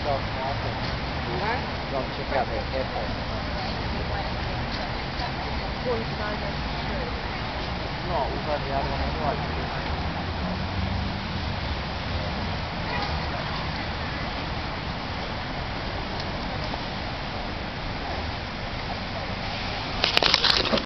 Don't check out their airport. No, we've got the other one anyway.